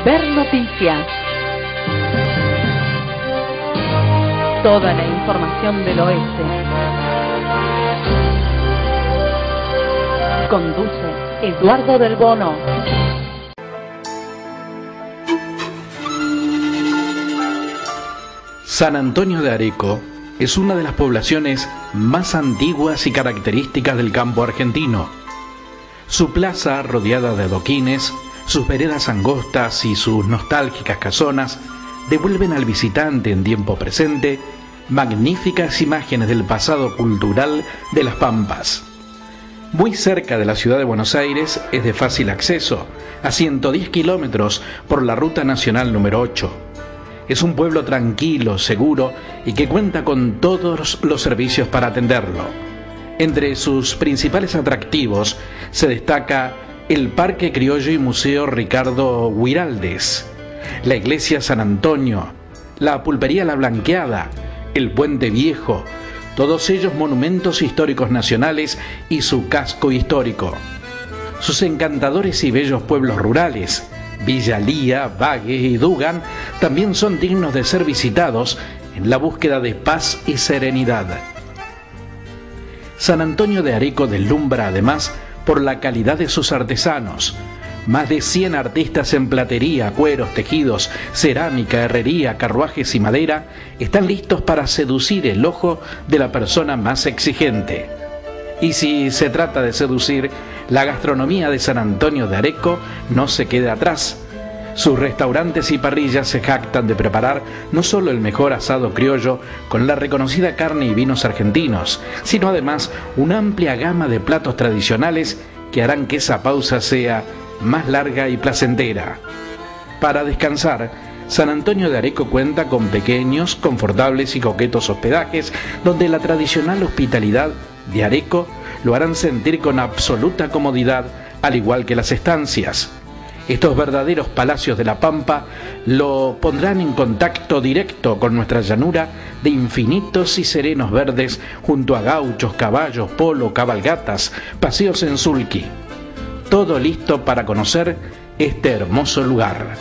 Ver Noticias. Toda la información del oeste. Conduce Eduardo del Bono. San Antonio de Areco es una de las poblaciones más antiguas y características del campo argentino. Su plaza, rodeada de adoquines, sus veredas angostas y sus nostálgicas casonas devuelven al visitante en tiempo presente magníficas imágenes del pasado cultural de las Pampas. Muy cerca de la ciudad de Buenos Aires, es de fácil acceso, a 110 kilómetros por la Ruta Nacional número 8. Es un pueblo tranquilo, seguro y que cuenta con todos los servicios para atenderlo. Entre sus principales atractivos se destaca el Parque Criollo y Museo Ricardo Guiraldes, la Iglesia San Antonio, la Pulpería La Blanqueada, el Puente Viejo, todos ellos monumentos históricos nacionales y su casco histórico. Sus encantadores y bellos pueblos rurales, Villa Lía, Bague y Dugan, también son dignos de ser visitados en la búsqueda de paz y serenidad. San Antonio de Areco deslumbra además por la calidad de sus artesanos. Más de 100 artistas en platería, cueros, tejidos, cerámica, herrería, carruajes y madera están listos para seducir el ojo de la persona más exigente. Y si se trata de seducir, la gastronomía de San Antonio de Areco no se queda atrás. Sus restaurantes y parrillas se jactan de preparar no solo el mejor asado criollo con la reconocida carne y vinos argentinos, sino además una amplia gama de platos tradicionales que harán que esa pausa sea más larga y placentera. Para descansar, San Antonio de Areco cuenta con pequeños, confortables y coquetos hospedajes donde la tradicional hospitalidad de Areco lo harán sentir con absoluta comodidad, al igual que las estancias. Estos verdaderos palacios de la Pampa lo pondrán en contacto directo con nuestra llanura de infinitos y serenos verdes junto a gauchos, caballos, polo, cabalgatas, paseos en sulky. Todo listo para conocer este hermoso lugar.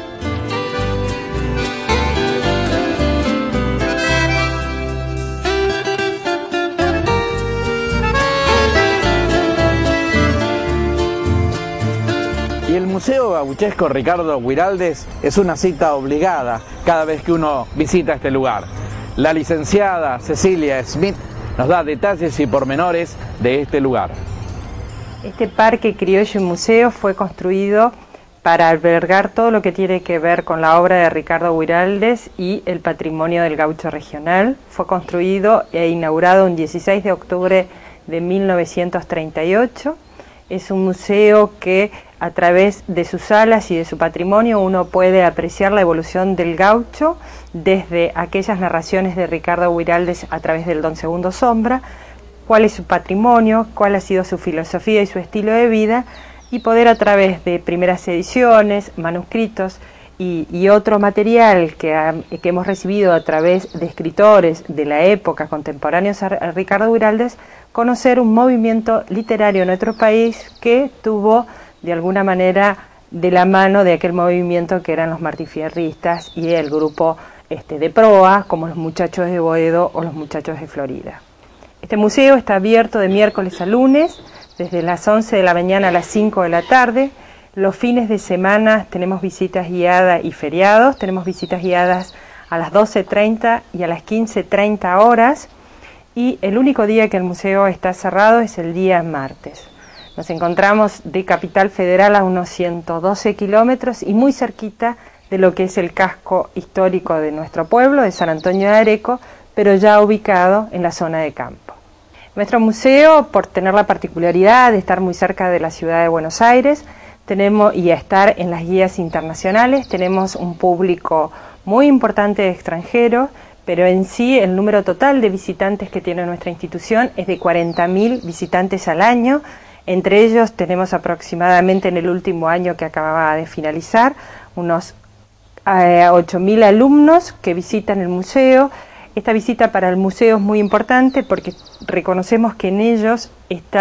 Y el Museo Gauchesco Ricardo Guiraldes es una cita obligada cada vez que uno visita este lugar. La licenciada Cecilia Smith nos da detalles y pormenores de este lugar. Este Parque Criollo y Museo fue construido para albergar todo lo que tiene que ver con la obra de Ricardo Guiraldes y el patrimonio del gaucho regional. Fue construido e inaugurado un 16 de octubre de 1938. Es un museo que a través de sus salas y de su patrimonio uno puede apreciar la evolución del gaucho desde aquellas narraciones de Ricardo Guiraldes a través del Don Segundo Sombra, cuál es su patrimonio, cuál ha sido su filosofía y su estilo de vida, y poder a través de primeras ediciones, manuscritos y otro material que hemos recibido a través de escritores de la época contemporáneos a Ricardo Guiraldes, conocer un movimiento literario en nuestro país que tuvo de alguna manera de la mano de aquel movimiento que eran los martifierristas y el grupo de proa, como los Muchachos de Boedo o los Muchachos de Florida. Este museo está abierto de miércoles a lunes, desde las 11 de la mañana a las 5 de la tarde. Los fines de semana tenemos visitas guiadas y feriados. Tenemos visitas guiadas a las 12:30 y a las 15:30 horas. Y el único día que el museo está cerrado es el día martes. Nos encontramos de Capital Federal a unos 112 kilómetros y muy cerquita de lo que es el casco histórico de nuestro pueblo, de San Antonio de Areco, pero ya ubicado en la zona de campo. Nuestro museo, por tener la particularidad de estar muy cerca de la ciudad de Buenos Aires, y estar en las guías internacionales, tenemos un público muy importante de extranjeros, pero en sí el número total de visitantes que tiene nuestra institución es de 40.000 visitantes al año. Entre ellos tenemos aproximadamente en el último año que acababa de finalizar unos 8.000 alumnos que visitan el museo. Esta visita para el museo es muy importante porque reconocemos que en ellos está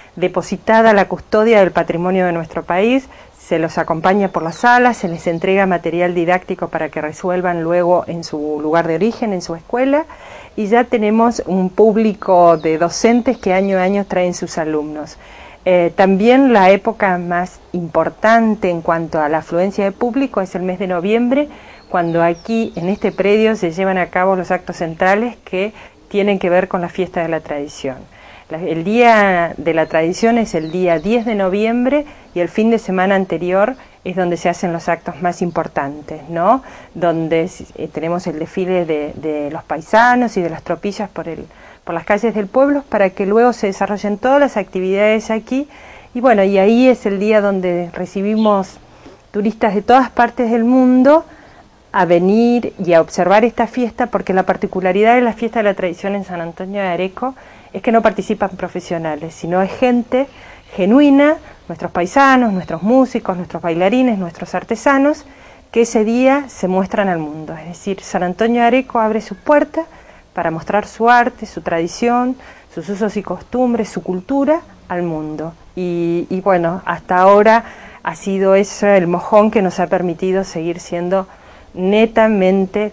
depositada la custodia del patrimonio de nuestro país, se los acompaña por las salas, se les entrega material didáctico para que resuelvan luego en su lugar de origen, en su escuela, y ya tenemos un público de docentes que año a año traen sus alumnos. También la época más importante en cuanto a la afluencia de público es el mes de noviembre, cuando aquí en este predio se llevan a cabo los actos centrales que tienen que ver con la fiesta de la tradición. El día de la tradición es el día 10 de noviembre y el fin de semana anterior es donde se hacen los actos más importantes, ¿no? Donde tenemos el desfile de los paisanos y de las tropillas por las calles del pueblo para que luego se desarrollen todas las actividades aquí. Y bueno, y ahí es el día donde recibimos turistas de todas partes del mundo a venir y a observar esta fiesta, porque la particularidad de la fiesta de la tradición en San Antonio de Areco es que no participan profesionales, sino es gente genuina, nuestros paisanos, nuestros músicos, nuestros bailarines, nuestros artesanos, que ese día se muestran al mundo. Es decir, San Antonio de Areco abre sus puertas para mostrar su arte, su tradición, sus usos y costumbres, su cultura al mundo. Y bueno, hasta ahora ha sido eso el mojón que nos ha permitido seguir siendo netamente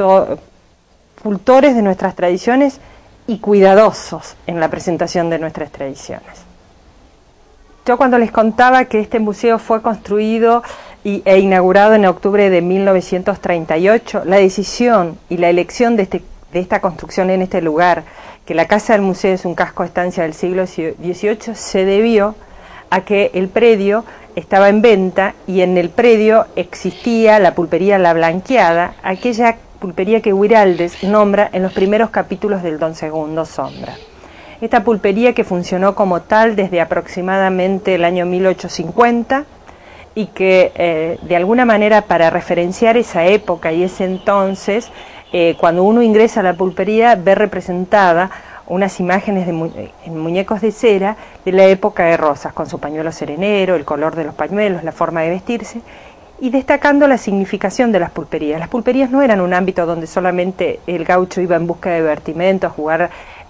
cultores de nuestras tradiciones y cuidadosos en la presentación de nuestras tradiciones. Yo cuando les contaba que este museo fue construido e inaugurado en octubre de 1938, la decisión y la elección de esta construcción en este lugar, que la Casa del Museo es un casco de estancia del siglo XVIII, se debió a que el predio estaba en venta y en el predio existía la pulpería La Blanqueada, aquella pulpería que Guiraldes nombra en los primeros capítulos del Don Segundo Sombra. Esta pulpería que funcionó como tal desde aproximadamente el año 1850 y que de alguna manera, para referenciar esa época y ese entonces, cuando uno ingresa a la pulpería ve representada unas imágenes en muñecos de cera de la época de Rosas, con su pañuelo serenero, el color de los pañuelos, la forma de vestirse, y destacando la significación de las pulperías. Las pulperías no eran un ámbito donde solamente el gaucho iba en busca de divertimento, a jugar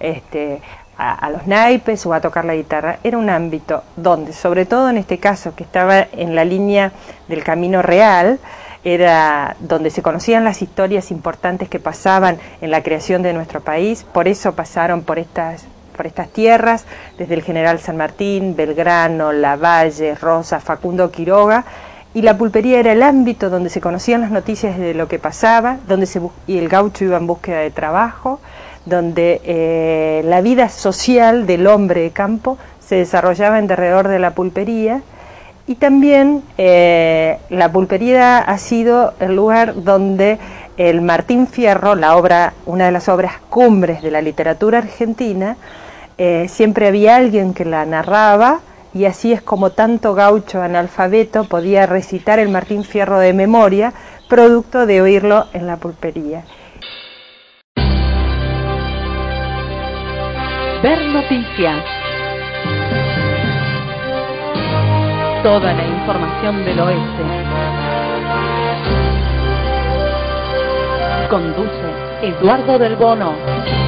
a los naipes o a tocar la guitarra. Era un ámbito donde, sobre todo en este caso, que estaba en la línea del Camino Real, era donde se conocían las historias importantes que pasaban en la creación de nuestro país. Por eso pasaron por estas tierras, desde el General San Martín, Belgrano, Lavalle, Rosas, Facundo Quiroga, y la pulpería era el ámbito donde se conocían las noticias de lo que pasaba, y el gaucho iba en búsqueda de trabajo, donde la vida social del hombre de campo se desarrollaba alrededor de la pulpería. Y también la pulpería ha sido el lugar donde el Martín Fierro, una de las obras cumbres de la literatura argentina, siempre había alguien que la narraba, y así es como tanto gaucho analfabeto podía recitar el Martín Fierro de memoria, producto de oírlo en la pulpería. Ver noticias. Toda la información del oeste. Conduce Eduardo del Bono.